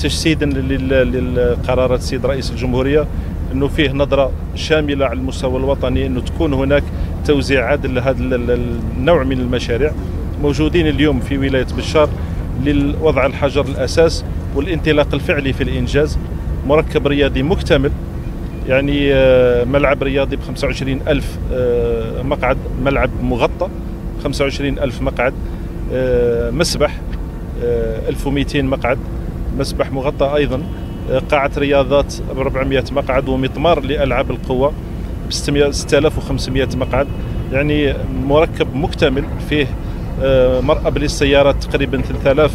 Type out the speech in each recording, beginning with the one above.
تجسيدا للقرارات السيد رئيس الجمهورية، انه فيه نظرة شاملة على المستوى الوطني، انه تكون هناك توزيع عادل لهذا النوع من المشاريع. موجودين اليوم في ولاية بشار لوضع الحجر الأساس والانطلاق الفعلي في الإنجاز. مركب رياضي مكتمل، يعني ملعب رياضي ب 25,000 مقعد، ملعب مغطى 25,000 مقعد، مسبح 1200 مقعد، مسبح مغطى أيضا، قاعة رياضات ب 400 مقعد، ومطمار لألعاب القوة ب 6500 مقعد. يعني مركب مكتمل، فيه مرأب للسيارات تقريبا 3000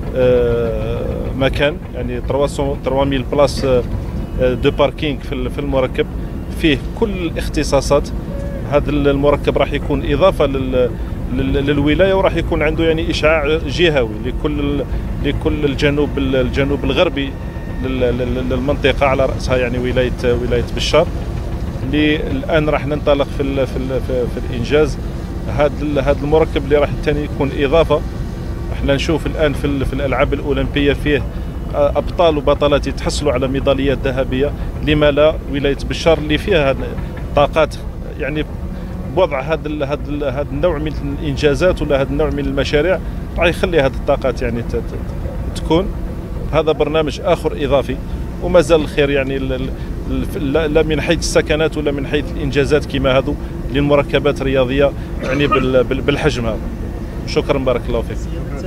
مكان، يعني 3000 بلاص دو باركينغ في المركب، فيه كل الاختصاصات. هذا المركب راح يكون إضافة للولاية، وراح يكون عنده يعني إشعاع جهوي لكل الجنوب الغربي للمنطقة، على رأسها يعني ولاية بشار. اللي الآن راح ننطلق في الإنجاز. هذا المركب اللي راح ثاني يكون إضافة. احنا نشوف الآن في الألعاب الأولمبية فيه أبطال وبطلات يتحصلوا على ميداليات ذهبية. لما لا ولاية بشار اللي فيها طاقات، يعني بوضع هذا النوع من الإنجازات ولا هذا النوع من المشاريع راح يخلي هذه الطاقات يعني تكون. هذا برنامج آخر إضافي، وما زال الخير يعني لا من حيث السكنات ولا من حيث الإنجازات كما هذو للمركبات الرياضية يعني بالحجم هذا. شكرا، بارك الله فيك.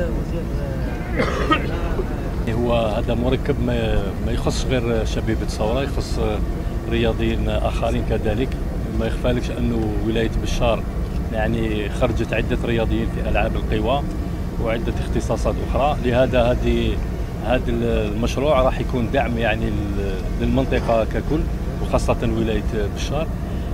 هو هذا مركب ما يخص غير شبيبة الثورة، يخص رياضيين آخرين كذلك. ما يخفالكش أنه ولاية بشار يعني خرجت عدة رياضيين في ألعاب القوى وعدة اختصاصات أخرى. لهذا هذا المشروع راح يكون دعم يعني للمنطقة ككل، وخاصة ولاية بشار.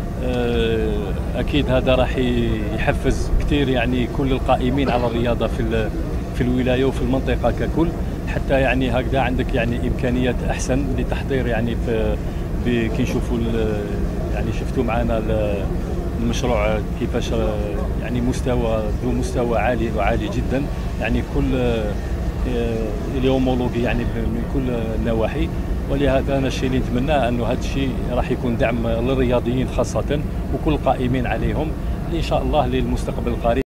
أكيد هذا راح يحفز كثير يعني كل القائمين على الرياضة في الولاية وفي المنطقة ككل، حتى يعني هكذا عندك يعني إمكانيات أحسن لتحضير يعني كي نشوفوا يعني شفتوا معنا المشروع كيفاش يعني ذو مستوى عالي وعالي جدا، يعني كل اليومولوجي يعني من كل النواحي. ولهذا انا الشيء اللي نتمناه انه هذا الشيء راح يكون دعم للرياضيين خاصه وكل القائمين عليهم ان شاء الله للمستقبل القريب.